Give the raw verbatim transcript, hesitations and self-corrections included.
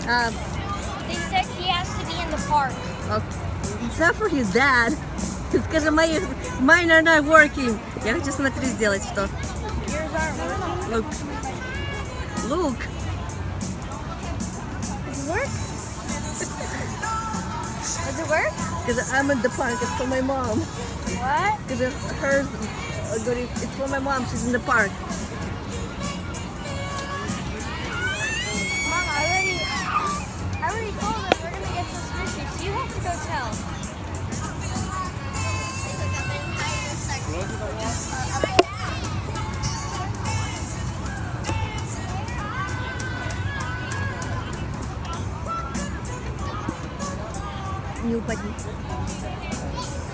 Um, They said he has to be in the park. okay. It's not for his dad. Скажи, мои, mine are not working. Я хочу смотреть сделать что. Yours aren't working. Look. Look. Does it work? Does it work? Because I'm in the park. It's for my mom. What? Because hers, it's for my mom. She's in the park. Mom, I already, I already told her we're gonna get suspicious. You have to go tell. Не упади.